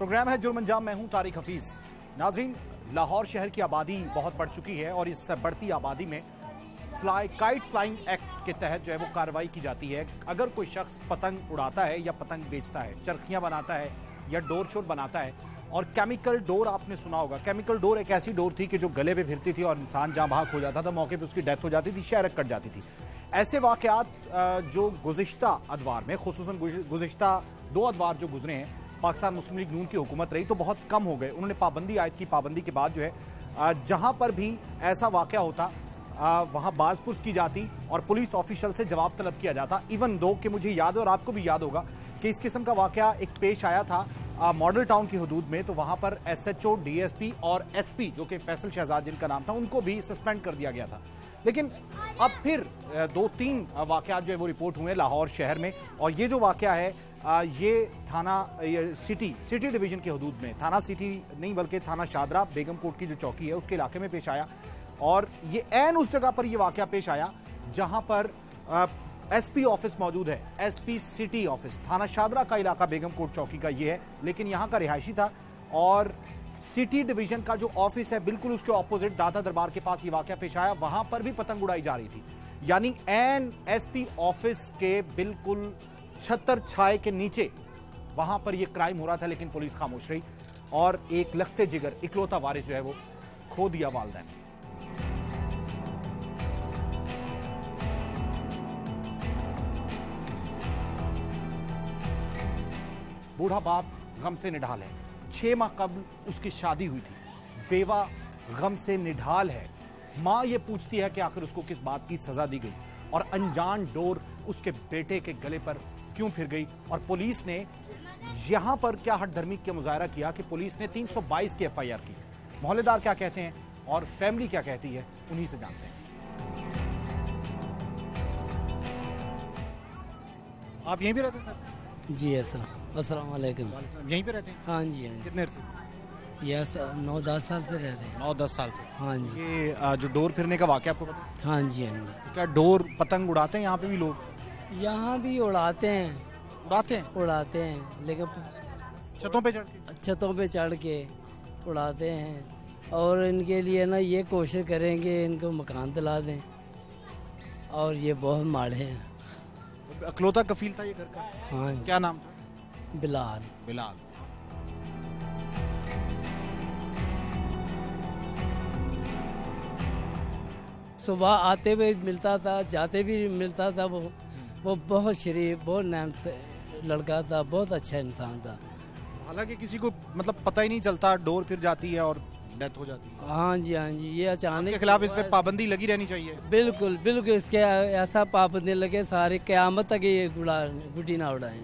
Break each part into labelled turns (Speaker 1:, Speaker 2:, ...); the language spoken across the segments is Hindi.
Speaker 1: प्रोग्राम है जुर्म अंजाम, मैं हूं तारिक हफीज। नाज़रीन, लाहौर शहर की आबादी बहुत बढ़ चुकी है और इस बढ़ती आबादी में काइट फ्लाइंग एक्ट के तहत जो है वो कार्रवाई की जाती है। अगर कोई शख्स पतंग उड़ाता है या पतंग बेचता है, चरखियां बनाता है या डोर शोर बनाता है, और केमिकल डोर आपने सुना होगा। केमिकल डोर एक ऐसी डोर थी कि जो गले पे भिड़ती थी और इंसान जहां भाग हो जाता था, मौके पे उसकी डेथ हो जाती थी, शायरक कट जाती थी। ऐसे वाकयात जो गुज़िश्ता अदवार में, खुसूसन गुज़िश्ता 2 अदवार जो गुजरे हैं, पाकिस्तान मुस्लिम लीग नून की हुकूमत रही तो बहुत कम हो गए। उन्होंने पाबंदी आयत की, पाबंदी के बाद जो है जहां पर भी ऐसा वाकया होता वहां बाजपुस की जाती और पुलिस ऑफिशियल से जवाब तलब किया जाता। इवन दो कि मुझे याद है और आपको भी याद होगा कि इस किस्म का वाकया एक पेश आया था मॉडल टाउन की हदूद में, तो वहां पर SHO, DSP और SP जो कि फैसल शहजाद जिनका नाम था, उनको भी सस्पेंड कर दिया गया था। लेकिन अब फिर 2-3 वाकयात जो है वो रिपोर्ट हुए लाहौर शहर में, और ये जो वाकया है ये थाना सिटी डिवीजन के हदूद में, थाना सिटी नहीं बल्कि थाना शादरा बेगम कोट की जो चौकी है उसके इलाके में पेश आया। और ये ऐन उस जगह पर ये वाकया पेश आया जहां पर SP ऑफिस मौजूद है। SP सिटी ऑफिस, थाना शादरा का इलाका बेगम कोट चौकी का ये है, लेकिन यहाँ का रिहायशी था। और सिटी डिवीजन का जो ऑफिस है बिल्कुल उसके ऑपोजिट दादा दरबार के पास ये वाकया पेश आया, वहां पर भी पतंग उड़ाई जा रही थी। यानी ऐन SP ऑफिस के बिल्कुल छतर छाए के नीचे वहां पर यह क्राइम हो रहा था, लेकिन पुलिस खामोश रही और एक लखते जिगर इकलौता वारिस जो है वो खो दिया वालिदैन ने। बूढ़ा बाप गम से निढाल है। 6 माह कबल उसकी शादी हुई थी, बेवा गम से निढाल है। मां ये पूछती है कि आखिर उसको किस बात की सजा दी गई और अनजान डोर उसके बेटे के गले पर क्यों फिर गई। और पुलिस ने यहां पर क्या हठधर्मी का मुजाहरा किया कि पुलिस ने 322 की FIR की। मोहल्लेदार क्या कहते हैं और फैमिली क्या कहती है, उन्हीं से जानते हैं। आप यहीं पे रहते सर?
Speaker 2: जी अस्सलाम वालेकुम।
Speaker 1: यहीं पे रहते हैं?
Speaker 2: हाँ जी, हाँ जी।
Speaker 1: कितने अरसे?
Speaker 2: यस 9-10 साल से रह रहे हैं।
Speaker 1: 9-10 साल से।
Speaker 2: हाँ जी।
Speaker 1: ये जो डोर फिरने का वाकया आपको पता है?
Speaker 2: हाँ जी, हाँ जी।
Speaker 1: क्या डोर पतंग उड़ाते हैं यहाँ पे भी लोग?
Speaker 2: यहाँ भी उड़ाते हैं। उड़ाते हैं लेकिन
Speaker 1: छतों पे
Speaker 2: चढ़ के उड़ाते हैं। और इनके लिए ना ये कोशिश करेंगे इनको मकान दिला दें, और ये बहुत माड़े हैं।
Speaker 1: अकलौता कफील था ये घर का?
Speaker 2: हाँ जी।
Speaker 1: क्या नाम था?
Speaker 2: बिलाल। सुबह आते हुए मिलता था, जाते भी मिलता था। वो बहुत शरीफ, बहुत नैन लड़का था, बहुत अच्छा इंसान था।
Speaker 1: हालांकि किसी को मतलब पता ही नहीं चलता, डोर फिर जाती है और डेथ हो जाती है।
Speaker 2: हाँ जी, हाँ जी। ये अचानक
Speaker 1: के खिलाफ इस पे पाबंदी लगी रहनी चाहिए।
Speaker 2: बिल्कुल बिल्कुल, इसके ऐसा पाबंदी लगे सारी क़यामत तक ये गुड्डी ना उड़ाएं।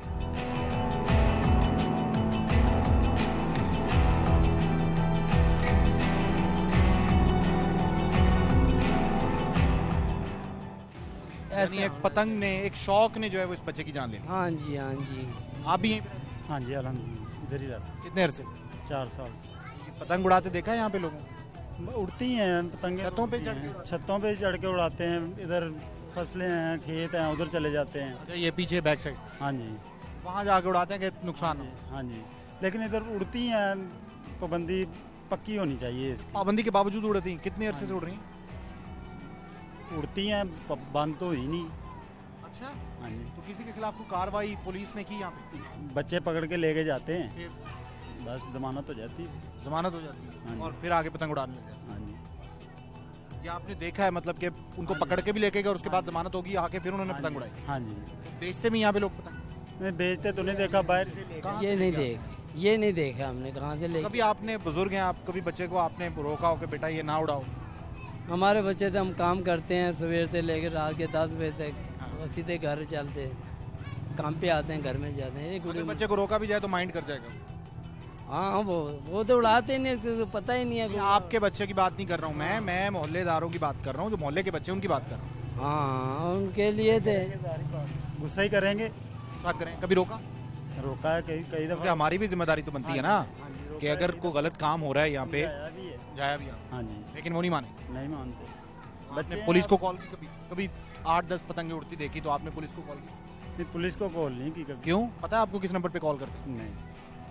Speaker 1: यानी एक पतंग ने, एक शौक ने जो है वो इस बच्चे की जान ले ली।
Speaker 2: हाँ जी, हाँ जी।
Speaker 1: आप भी?
Speaker 3: हाँ जी, अल्हम्दुलिल्लाह इधर ही रहते।
Speaker 1: कितने अरसे?
Speaker 3: 4 साल से।
Speaker 1: पतंग उड़ाते देखा है यहाँ पे लोगों?
Speaker 3: उड़ती हैं पतंगे,
Speaker 1: छतों पे
Speaker 3: चढ़ के उड़ाते हैं। इधर फसलें हैं, खेत हैं, उधर चले जाते हैं।
Speaker 1: अच्छा, ये पीछे बैक साइड?
Speaker 3: हाँ जी।
Speaker 1: वहाँ जाके उड़ाते हैं कि नुकसान हो?
Speaker 3: हाँ जी, लेकिन इधर उड़ती हैं, पाबंदी पक्की होनी चाहिए इसकी।
Speaker 1: पाबंदी के बावजूद उड़ती हैं? कितने अरसे से उड़ रही हैं?
Speaker 3: उड़ती हैं, बंद तो हुई नहीं।
Speaker 1: अच्छा।
Speaker 3: हाँ जी।
Speaker 1: तो किसी के खिलाफ कोई कार्रवाई पुलिस ने की यहाँ पे?
Speaker 3: बच्चे पकड़ के लेके जाते हैं,
Speaker 1: फिर
Speaker 3: बस जमानत हो जाती है।
Speaker 1: हाँ, और फिर आगे पतंग उड़ाने लग जाते हैं।
Speaker 3: हाँ जी।
Speaker 1: क्या आपने देखा है मतलब कि उनको पकड़ के भी लेके गए और उसके बाद जमानत होगी, आके फिर उन्होंने पतंग उड़ाई?
Speaker 3: हाँ जी।
Speaker 1: बेचते भी यहाँ पे लोग पतंग?
Speaker 3: नहीं, बेचते तो नहीं देखा, बाहर से
Speaker 2: ये नहीं देखा हमने, कहाँ से ले।
Speaker 1: कभी आपने, बुजुर्ग हैं आप, कभी बच्चे को आपने रोका हो कि बेटा ये ना उड़ाओ?
Speaker 2: हमारे बच्चे तो हम काम करते हैं सुबह से लेकर रात के 10 बजे तक, सीधे घर चलते हैं, काम पे आते हैं, घर में जाते हैं।
Speaker 1: अगर बच्चे को रोका भी जाए तो माइंड कर जाएगा?
Speaker 2: हाँ, वो तो उड़ाते ही नहीं, तो पता ही नहीं है।
Speaker 1: आपके बच्चे की बात नहीं कर रहा हूँ मैं मोहल्लेदारों की बात कर रहा हूँ, जो मोहल्ले के बच्चे उनकी बात कर रहा हूँ।
Speaker 2: हाँ, उनके लिए थे।
Speaker 3: गुस्सा ही करेंगे।
Speaker 1: गुस्सा करें? कभी रोका
Speaker 3: है कई दफा।
Speaker 1: हमारी भी जिम्मेदारी तो बनती है ना कि अगर कोई गलत काम हो रहा है यहाँ पे, जाया भी।
Speaker 3: हाँ जी।
Speaker 1: लेकिन वो नहीं
Speaker 3: मानते।
Speaker 1: बच्चे पुलिस को कॉल की? कभी 8-10 पतंगे उड़ती देखी तो आपने पुलिस को कॉल की?
Speaker 3: पुलिस को कॉल नहीं की कभी।
Speaker 1: क्यों? पता है आपको किस नंबर पे कॉल करते हैं?
Speaker 3: नहीं।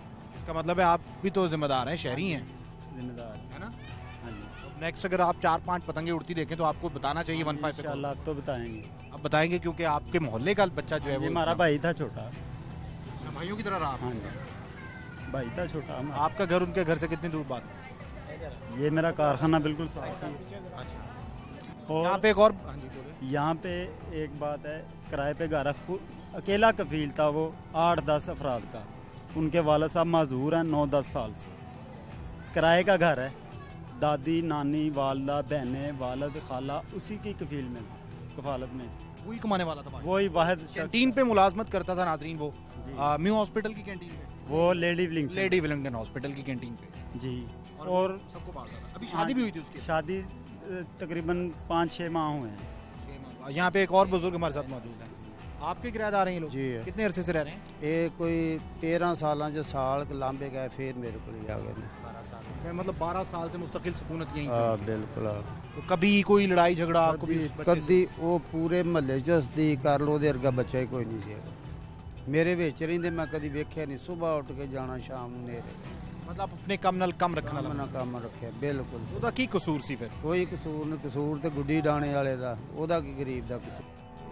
Speaker 1: इसका मतलब है आप भी तो जिम्मेदार हैं, शहरी हैं,
Speaker 3: जिम्मेदार
Speaker 1: है ना?
Speaker 3: हाँ जी।
Speaker 1: नेक्स्ट अगर आप 4-5 पतंगे उड़ती देखें तो आपको बताना चाहिए 15 पे।
Speaker 3: इंशाल्लाह आप तो बताएंगे।
Speaker 1: अब बताएंगे क्योंकि आपके मोहल्ले का बच्चा जो है
Speaker 3: ये
Speaker 1: वो
Speaker 3: हमारा भाई था छोटा।
Speaker 1: अच्छा, भाइयों की तरह रहा।
Speaker 3: हाँ जी, भाई था छोटा।
Speaker 1: आपका घर उनके घर से कितनी दूर बात है?
Speaker 3: ये मेरा कारखाना बिल्कुल साफ है।
Speaker 1: अच्छा,
Speaker 3: और
Speaker 1: यहाँ पे एक और, हाँ जी बोलिए।
Speaker 3: यहाँ पे एक बात है, किराए पे घर अकेला कफील था वो 8-10 अफराद का। उनके वाला साहब माजूर हैं 9-10 साल से। किराए का घर है, दादी नानी वालदा बहनें वालद खाला उसी की कफालत में
Speaker 1: वही कमाने वाला था,
Speaker 3: वही वाहिद
Speaker 1: कैंटीन पे मुलाजमत करता था नाजरीन वो,
Speaker 3: जी।
Speaker 1: म्यू हॉस्पिटल की कैंटीन पे,
Speaker 3: वो लेडी
Speaker 1: विलिंगटन हॉस्पिटल की कैंटीन पे
Speaker 3: जी।
Speaker 1: और सबको बांटता था। अभी शादी भी हुई थी उसकी?
Speaker 3: शादी तकरीबन 5-6 माह हुए हैं।
Speaker 1: यहाँ पे एक और बुजुर्ग हमारे साथ मौजूद है। आपके किराएदार हैं ये लोग?
Speaker 4: जी।
Speaker 1: कितने अरसे से रह रहे हैं?
Speaker 4: ये कोई 13 साल जो साल लांबे गए फिर मेरे को आ गए।
Speaker 1: 12 साल मतलब 12 साल से मुस्तकिल सुकूनत यहीं?
Speaker 4: हाँ बिल्कुल।
Speaker 1: तो कभी कोई लड़ाई झगड़ा आपको भी?
Speaker 4: कदी वो पूरे महल्ले च हसदी कर लो दे अर्गा बच्चा ही कोई नहीं सी मेरे विच रहिंदे, मैं कदी वेख्या नहीं। सुबह उठ के जाना शाम नूं नेरे,
Speaker 1: मतलब अपने कम नाल कम रखना
Speaker 4: काम ना काम रखे बिल्कुल।
Speaker 1: ਉਹਦਾ ਕੀ ਕਸੂਰ ਸੀ ਫਿਰ?
Speaker 4: कोई कसूर नहीं, कसूर ते गुड्डी डाणे वाले दा, ओदा की गरीब दा कसूर।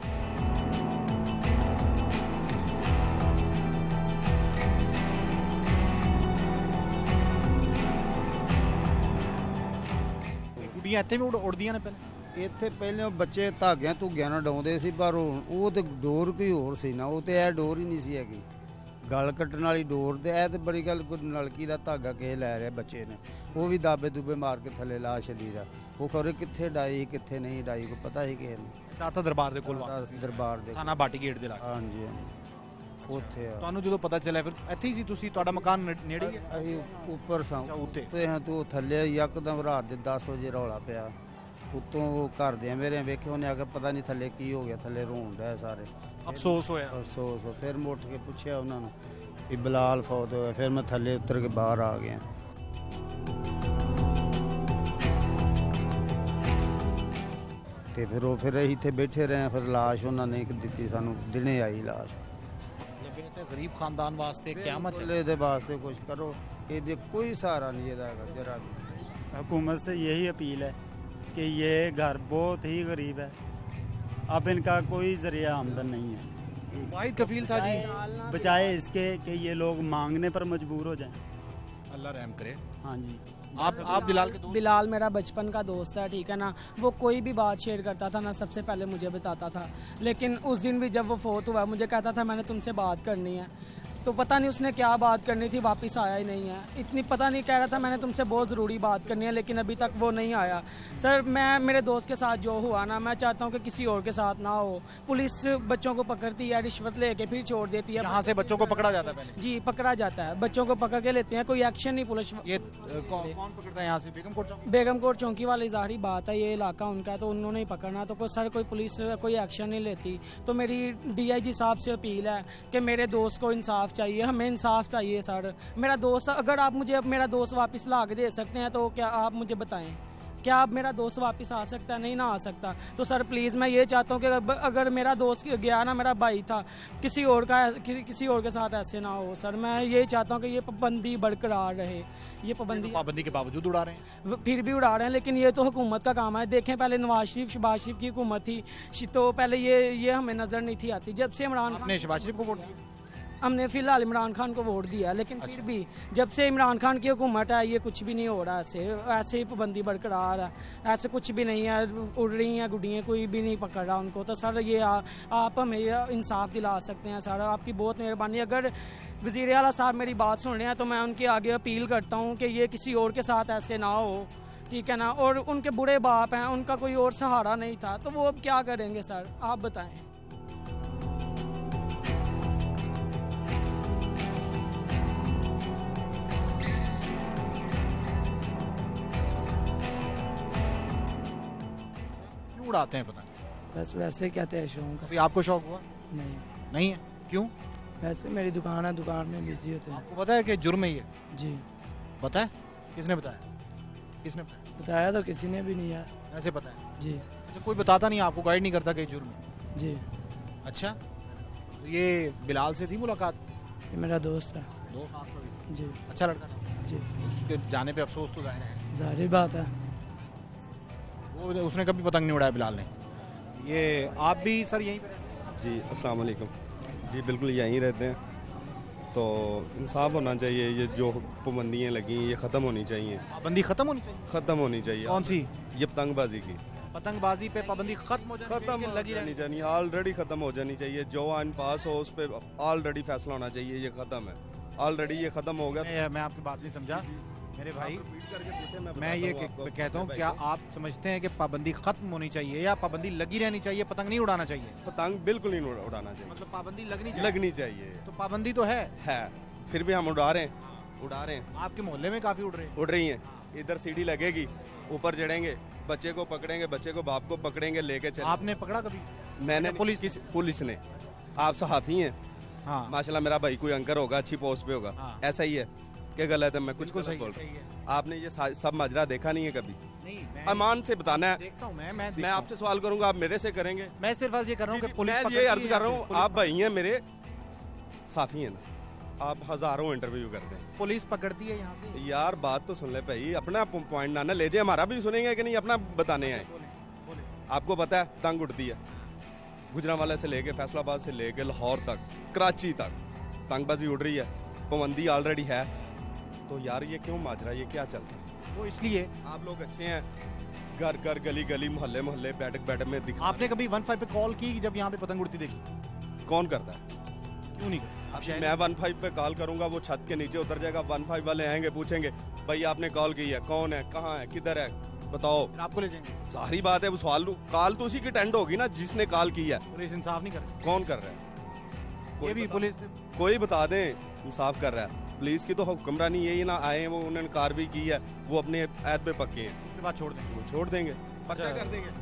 Speaker 1: ਗੁੱਡੀਆਂ ਇੱਥੇ ਵੀ ਉੜਦੀਆਂ ਨੇ ਪਹਿਲੇ?
Speaker 4: ਇੱਥੇ ਪਹਿਲੇ ਬੱਚੇ ਧਾਗਿਆਂ ਧੁੱਗਿਆਂ ਨਾਲ ਡਾਉਂਦੇ ਸੀ, ਪਰ ਹੁਣ ਉਹ ਤੇ ਡੋਰ ਕੋਈ ਹੋਰ ਸੀ ਨਾ, ਉਹ ਤੇ ਇਹ ਡੋਰ ਹੀ ਨਹੀਂ ਸੀ ਹੈਗੀ, ਗਲ ਕੱਟਣ ਵਾਲੀ ਡੋਰ। ਤੇ ਇਹ ਤੇ ਬੜੀ ਗੱਲ, ਕੋਈ ਨਲਕੀ ਦਾ ਧਾਗਾ ਕਿਸੇ ਲੈ ਰਿਹਾ ਬੱਚੇ ਨੇ, ਉਹ ਵੀ ਦਾਬੇ ਦੂਬੇ ਮਾਰ ਕੇ ਥੱਲੇ ਲਾ ਛੱਡੀ ਦਾ। ਉਹ ਖਰੇ ਕਿੱਥੇ ਡਾਈ ਕਿੱਥੇ ਨਹੀਂ ਡਾਈ, ਕੋਈ ਪਤਾ ਹੀ ਕਿਸੇ ਨੂੰ।
Speaker 1: ਦਾਤਾ ਦਰਬਾਰ ਦੇ ਕੋਲ?
Speaker 4: ਦਰਬਾਰ ਦੇ
Speaker 1: ਥਾਣਾ ਬਾਟੀ ਗੇਟ ਦੇ ਲਾਗੇ?
Speaker 4: ਹਾਂਜੀ ਉੱਥੇ ਆ।
Speaker 1: ਤੁਹਾਨੂੰ ਜਦੋਂ ਪਤਾ ਚੱਲਿਆ ਫਿਰ ਇੱਥੇ ਹੀ ਸੀ ਤੁਸੀਂ? ਤੁਹਾਡਾ ਮਕਾਨ ਨੇੜੇ ਹੀ ਹੈ?
Speaker 4: ਅਸੀਂ ਉੱਪਰ ਸਾਂ
Speaker 1: ਉੱਤੇ
Speaker 4: ਤੇ ਹਾਂ, ਤੂੰ ਥੱਲੇ ਯਕਦਮ ਰਾਤ ਦੇ 10 ਵਜੇ ਰੌਲਾ ਪਿਆ ਉੱਤੋਂ। ਉਹ ਘਰਦਿਆਂ ਮੇਰੇ ਵੇਖੇ, ਉਹਨੇ ਆ ਕੇ ਪਤਾ ਨਹੀਂ ਥੱਲੇ ਕੀ ਹੋ ਗਿਆ, ਥੱਲੇ ਰੋਣ ਡਿਆ ਸਾਰੇ।
Speaker 1: ਅਫਸੋਸ ਹੋਇਆ?
Speaker 4: ਅਫਸੋਸ। ਫਿਰ ਮੈਂ ਉੱਠ ਕੇ ਪੁੱਛਿਆ ਉਹਨਾਂ ਨੂੰ ਵੀ ਬਿਲਾਲ ਫੌਤ ਹੋਇਆ। ਫਿਰ ਮੈਂ ਥੱਲੇ ਉਤਰ ਕੇ ਬਾਹਰ ਆ ਗਿਆ। ਤੇ ਫਿਰ ਉਹ ਫਿਰ ਅਸੀਂ ਇੱਥੇ ਬੈਠੇ ਰਹੇ। ਫਿਰ ਲਾਸ਼ ਉਹਨਾਂ ਨੇ ਦਿੱਤੀ ਸਾਨੂੰ, ਦਿਨੇ ਆਈ ਲਾਸ਼।
Speaker 1: ਗਰੀਬ ਖਾਨਦਾਨ ਵਾਸਤੇ ਕਿਆਮਤ ਹੈ।
Speaker 4: ਇਹਦੇ ਵਾਸਤੇ ਕੁਝ ਕਰੋ, ਇਹਦੇ ਕੋਈ ਸਹਾਰਾ ਨਹੀਂ ਇਹਦਾ ਹੈਗਾ ਜਰਾ भी।
Speaker 3: हुकूमत से यही अपील है कि ये घर बहुत ही गरीब है, अब इनका कोई जरिया आमदन नहीं है।
Speaker 1: वाहिद कफील था जी,
Speaker 3: बचाए इसके कि ये लोग मांगने पर मजबूर हो जाएं।
Speaker 1: अल्लाह रहम करे।
Speaker 3: हाँ जी।
Speaker 1: आप बिलाल के दोस्त?
Speaker 5: बिलाल मेरा बचपन का दोस्त है, ठीक है ना। वो कोई भी बात शेयर करता था ना, सबसे पहले मुझे बताता था। लेकिन उस दिन भी जब वो फोत हुआ, मुझे कहता था मैंने तुमसे बात करनी है, तो पता नहीं उसने क्या बात करनी थी, वापस आया ही नहीं है। इतनी पता नहीं, कह रहा था मैंने तुमसे बहुत ज़रूरी बात करनी है, लेकिन अभी तक वो नहीं आया। सर मैं, मेरे दोस्त के साथ जो हुआ ना, मैं चाहता हूँ कि किसी और के साथ ना हो। पुलिस बच्चों को पकड़ती है, रिश्वत लेके फिर छोड़ देती है।
Speaker 1: यहाँ से बच्चों को पकड़ा जाता है पहले?
Speaker 5: जी पकड़ा जाता है, बच्चों को पकड़ के लेते हैं, कोई एक्शन नहीं पुलिस।
Speaker 1: ये कौन पकड़ता है यहाँ से? बेगमकोट चौकी?
Speaker 5: बेगमकोट चौकी वाली ज़ाहिर बात है, ये इलाका उनका, तो उन्होंने ही पकड़ना। तो सर कोई पुलिस कोई एक्शन नहीं लेती। तो मेरी DIG साहब से अपील है कि मेरे दोस्त को इंसाफ चाहिए, हमें इंसाफ चाहिए सर। मेरा दोस्त, अगर आप मुझे मेरा दोस्त वापस ला के दे सकते हैं तो क्या आप मुझे बताएं, क्या अब मेरा दोस्त वापस आ सकता है? नहीं ना आ सकता। तो सर प्लीज़ मैं ये चाहता हूँ कि अगर मेरा दोस्त गया ना, मेरा भाई था, किसी और के साथ ऐसे ना हो सर। मैं ये चाहता हूँ कि ये पाबंदी बरकरार रहे। ये
Speaker 1: पाबंदी के बावजूद उड़ा रहे हैं?
Speaker 5: फिर भी उड़ा रहे हैं, लेकिन ये तो हुकूमत का काम है। देखें पहले नवाज शरीफ शहबाज शरीफ की हुकूमत थी, तो पहले ये हमें नज़र नहीं थी आती। जब से इमरान खान,
Speaker 1: शहबाज शरीफ को वोट दिया?
Speaker 5: हमने फिलहाल इमरान खान को वोट दिया, लेकिन फिर भी जब से इमरान खान की हुकूमत है ये कुछ भी नहीं हो रहा। ऐसे ही पाबंदी बरकरार है, ऐसे कुछ भी नहीं है। उड़ रही हैं गुड्डियाँ, कोई भी नहीं पकड़ रहा उनको। तो सर ये आप हमें इंसाफ दिला सकते हैं सर, आपकी बहुत मेहरबानी। अगर वज़ीर आला साहब मेरी बात सुन रहे हैं तो मैं उनके आगे अपील करता हूँ कि ये किसी और के साथ ऐसे ना हो, ठीक है ना। और उनके बूढ़े बाप हैं, उनका कोई और सहारा नहीं था, तो वो अब क्या करेंगे सर, आप बताएं।
Speaker 1: उड़ाते हैं पता नहीं?
Speaker 2: बस वैसे कहते हैं शौक।
Speaker 1: कभी आपको शौक हुआ? नहीं है? क्यों?
Speaker 2: वैसे मेरी दुकान है, दुकान में बिजी होते हैं।
Speaker 1: आपको पता है कि जुर्म है ये?
Speaker 2: जी
Speaker 1: पता है? किसने बताया? किसने बताया?
Speaker 2: बताया तो किसी ने भी नहीं है।
Speaker 1: ऐसे पता है?
Speaker 2: जी।
Speaker 1: अच्छा, कोई बताता नहीं आपको, गाइड नहीं करता कि जुर्म है?
Speaker 2: जी।
Speaker 1: अच्छा, तो ये बिलाल से थी मुलाकात?
Speaker 2: ये मेरा दोस्त है।
Speaker 1: दोस्त आपका भी?
Speaker 5: जी।
Speaker 1: अच्छा लड़का था
Speaker 5: जी।
Speaker 1: उसके जाने पे अफसोस तो जाहिर है,
Speaker 5: जाहिर बात है।
Speaker 1: वो उसने कभी पतंग नहीं उड़ाया बिलाल ने। ये आप भी सर यहीं पे रहते हैं?
Speaker 6: जी अस्सलाम वालेकुम। जी बिल्कुल यहीं रहते हैं। तो इंसाफ होना चाहिए, ये जो पाबंदियाँ लगी ये ख़त्म होनी चाहिए।
Speaker 1: पाबंदी खत्म होनी चाहिए।
Speaker 6: ख़त्म होनी चाहिए।
Speaker 1: कौन सी?
Speaker 6: ये पतंगबाजी की।
Speaker 1: पतंगबाजी पे पाबंदी खत्म हो जानी चाहिए, लगी रहनी
Speaker 6: चाहिए, ऑलरेडी ख़त्म हो जानी चाहिए। जो आइन पास हो उस पर ऑलरेडी फैसला होना चाहिए, ये ख़त्म है, ऑलरेडी ये ख़त्म हो गया।
Speaker 1: मैं आपकी बात नहीं समझा मेरे भाई, मैं
Speaker 6: मैं
Speaker 1: ये कहता हूँ क्या आप समझते हैं कि पाबंदी खत्म होनी चाहिए या पाबंदी लगी रहनी चाहिए, पतंग नहीं उड़ाना चाहिए?
Speaker 6: पतंग बिल्कुल नहीं उड़ाना चाहिए,
Speaker 1: मतलब पाबंदी लगनी
Speaker 6: चाहिए।
Speaker 1: तो पाबंदी तो है,
Speaker 6: फिर भी हम उड़ा रहे हैं।
Speaker 1: आपके मोहल्ले में काफी
Speaker 6: उड़ रही हैं। इधर सीढ़ी लगेगी, ऊपर चढ़ेंगे, बच्चे को पकड़ेंगे, बच्चे को बाप को पकड़ेंगे, लेके चले।
Speaker 1: आपने पकड़ा कभी?
Speaker 6: मैंने पुलिस ने। आप सहाफी हैं,
Speaker 1: हाँ
Speaker 6: माशाल्लाह मेरा भाई कोई अंकर होगा, अच्छी पोस्ट पे होगा,
Speaker 1: हाँ।
Speaker 6: ऐसा ही है कि गलत है? मैं कुछ
Speaker 1: बिल्कुल
Speaker 6: गलत बोल
Speaker 1: सही
Speaker 6: रहा
Speaker 1: है।
Speaker 6: हूँ। आपने ये सब माजरा देखा नहीं है कभी?
Speaker 1: नहीं,
Speaker 6: अमान से बताना है।
Speaker 1: देखता हूँ
Speaker 6: मैं आपसे सवाल करूंगा, आप मेरे से करेंगे?
Speaker 1: मैं सिर्फ आज ये कर रहा हूँ कि पुलिस
Speaker 6: मैं ये अर्ज कर रहा हूँ, आप भाई हैं मेरे, साफी हैं ना, आप हजारों इंटरव्यू करते हैं,
Speaker 1: पुलिस पकड़ती है यहाँ से।
Speaker 6: यार बात तो सुन ले भाई, अपना पॉइंट ना ले जाए, हमारा भी सुनेंगे कि नहीं, अपना बताने आए। आपको पता है तंग उड़ती है गुजरांवाला से लेके फैसलाबाद से लेके लाहौर तक, कराची तक तंगबाजी उड़ रही है, पाबंदी ऑलरेडी है। तो यार ये क्यों माजरा, ये क्या चलता है?
Speaker 1: वो इसलिए
Speaker 6: आप लोग अच्छे हैं, घर घर गली गली मोहल्ले मोहल्ले बैठक में दिखा।
Speaker 1: आपने कभी 15 पे कॉल की जब यहाँ पे पतंग उड़ती देखी?
Speaker 6: कौन करता है?
Speaker 1: क्यों नहीं करता?
Speaker 6: मैं 15 पे कॉल करूंगा, वो छत के नीचे उतर जाएगा, 15 वाले आएंगे, पूछेंगे भाई आपने कॉल की है, कौन है, कहाँ है, किधर है, बताओ,
Speaker 1: आपको ले जाएंगे।
Speaker 6: सारी बात है। वो सवाल कॉल तो उसी की टेंड होगी ना जिसने कॉल की है।
Speaker 1: पुलिस इंसाफ नहीं कर रही।
Speaker 6: कौन कर रहा है?
Speaker 1: ये भी पुलिस
Speaker 6: कोई बता दे इंसाफ कर रहा है। पुलिस की तो हुक्मरानी यही ना, आए वो उन्होंने कार्रवाई की है, वो अपने ऐद पे पक्के हैं,
Speaker 1: उसके बाद छोड़ देंगे।
Speaker 6: वो छोड़ देंगे, पर्चा कर देंगे।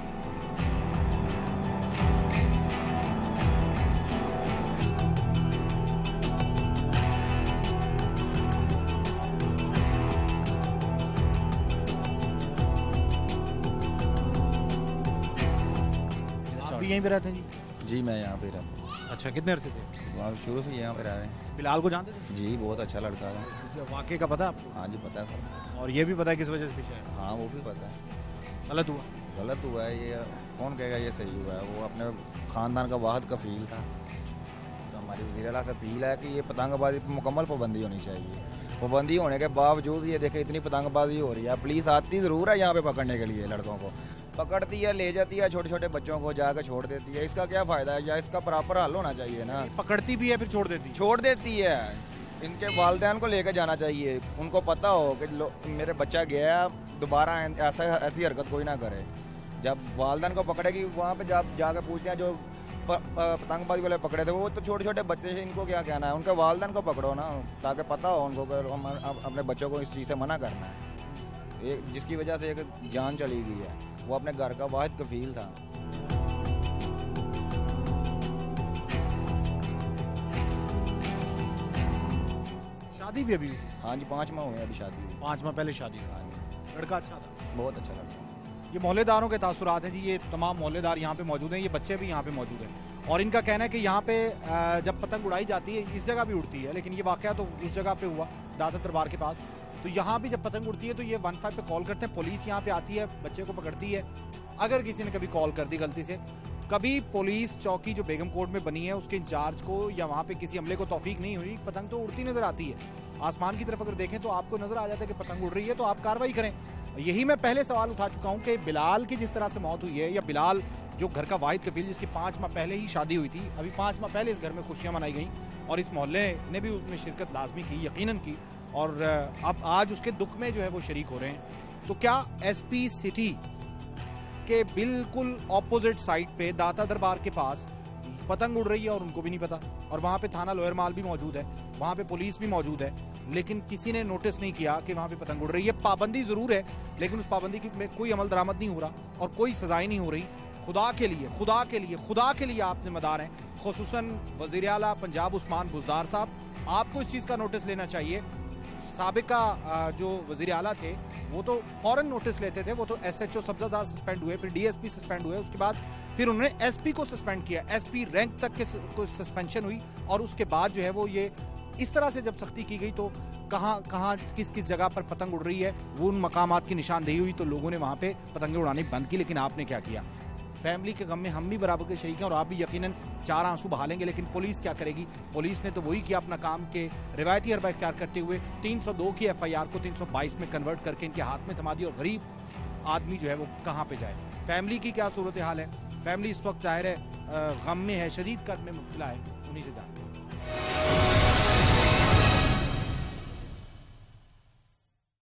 Speaker 1: यहीं पे रहते हैं जी?
Speaker 7: जी मैं यहाँ पे रहता हूँ।
Speaker 1: अच्छा, कितने अरसे से?
Speaker 7: शुरू से यहाँ पे रह रहे हैं।
Speaker 1: बिलाल को जानते थे?
Speaker 7: जी बहुत अच्छा लड़का था।
Speaker 1: वाकई का पता आपको?
Speaker 7: हाँ जी पता है सर।
Speaker 1: और ये भी पता है किस वजह से पीछे है?
Speaker 7: हाँ वो भी पता है।
Speaker 1: गलत हुआ?
Speaker 7: गलत हुआ है, ये कौन कहेगा ये सही हुआ है? वो अपने ख़ानदान का वाहिद कफील था। तो हमारी वज़ीर-ए-आला से अपील है कि ये पतंगबाजी पर मुकम्मल पाबंदी होनी चाहिए। पाबंदी होने के बावजूद ये देखे इतनी पतंगबाजी हो रही है। पुलिस आती ज़रूर है यहाँ पे पकड़ने के लिए, लड़कों को पकड़ती है, ले जाती है, छोटे छोटे बच्चों को जाकर छोड़ देती है। इसका क्या फ़ायदा है? या इसका प्रॉपर हल होना चाहिए ना।
Speaker 1: पकड़ती भी है फिर छोड़ देती
Speaker 7: है। इनके वालिदैन को लेकर जाना चाहिए, उनको पता हो कि मेरे बच्चा गया, दोबारा ऐसी हरकत कोई ना करे। जब वालिदैन को पकड़ेगी वहाँ पे जाकर पूछते हैं जो पतंगबाजी वाले पकड़े थे वो तो छोटे छोटे बच्चे थे, इनको क्या कहना है? उनके वालिदैन को पकड़ो ना, ताकि पता हो उनको कि अपने बच्चों को इस चीज़ से मना करना है। जिसकी वजह से एक जान चली गई है, वो अपने घर का वाहिद कफील था।
Speaker 1: शादी भी अभी?
Speaker 7: हाँ जी 5 माह हुए अभी शादी हुई।
Speaker 1: 5 माह पहले शादी हुई।
Speaker 7: हाँ जी।
Speaker 1: लड़का अच्छा था?
Speaker 7: बहुत अच्छा लड़का।
Speaker 1: ये मोहल्लेदारों के तासुरात हैं जी, ये तमाम मोहल्लेदार यहाँ पे मौजूद हैं, ये बच्चे भी यहाँ पे मौजूद हैं और इनका कहना है कि यहाँ पे जब पतंग उड़ाई जाती है इस जगह भी उड़ती है, लेकिन ये वाकया तो उस जगह पे हुआ दादा दरबार के पास। तो यहाँ भी जब पतंग उड़ती है तो ये 15 पे कॉल करते हैं, पुलिस यहाँ पे आती है, बच्चे को पकड़ती है। अगर किसी ने कभी कॉल कर दी गलती से, कभी पुलिस चौकी जो बेगम कोर्ट में बनी है उसके इंचार्ज को या वहाँ पे किसी अमले को तौफीक नहीं हुई, पतंग तो उड़ती नजर आती है। आसमान की तरफ अगर देखें तो आपको नजर आ जाता है कि पतंग उड़ रही है, तो आप कार्रवाई करें। यही मैं पहले सवाल उठा चुका हूं कि बिलाल की जिस तरह से मौत हुई है, या बिलाल जो घर का वाहिद कफील जिसकी 5 माह पहले ही शादी हुई थी, अभी 5 माह पहले इस घर में खुशियां मनाई गई और इस मोहल्ले ने भी उसमें शिरकत लाजमी की, यकीनन की, और अब आज उसके दुख में जो है वो शरीक हो रहे हैं। तो क्या एसपी सिटी के बिल्कुल ऑपोजिट साइड पे दाता दरबार के पास पतंग उड़ रही है और उनको भी नहीं पता, और वहाँ पे थाना लोअर माल भी मौजूद है, वहाँ पे पुलिस भी मौजूद है, लेकिन किसी ने नोटिस नहीं किया कि वहाँ पे पतंग उड़ रही है? पाबंदी जरूर है, लेकिन उस पाबंदी में कोई अमल दरामद नहीं हो रहा और कोई सजाएं नहीं हो रही। खुदा के लिए, खुदा के लिए, खुदा के लिए आप जिम्मेदार हैं, खुसूसन वज़ीर आला पंजाब उस्मान बुज़दार साहब, आपको इस चीज़ का नोटिस लेना चाहिए। साबिका जो वज़ीर आला थे वो तो फौरन नोटिस लेते थे, वो तो SHO सब्जादार सस्पेंड हुए, फिर DSP सस्पेंड हुए, उसके बाद फिर उन्होंने SP को सस्पेंड किया, SP रैंक तक के सस्पेंशन हुई और उसके बाद जो है वो ये इस तरह से जब सख्ती की गई तो कहाँ किस किस जगह पर पतंग उड़ रही है वो उन मकामात की निशानदेही हुई तो लोगों ने वहां पे पतंगे उड़ानी बंद की। लेकिन आपने क्या किया? फैमिली के गम में हम भी बराबर के शरीक हैं और आप भी यकीनन 4 आंसू बहा लेंगे। लेकिन पुलिस क्या करेगी? पुलिस ने तो वही किया अपना काम के रिवायती हरबा इख्तियार करते हुए 302 की FIR को 322 में कन्वर्ट करके इनके हाथ में थमा दी। और गरीब आदमी जो है वो कहाँ पे जाए? फैमिली की क्या सूरत हाल है? फैमिली इस वक्त जाहिर है गम में है, शदीद कर्ब में मुब्तला है। उन्हीं से जानते हैं।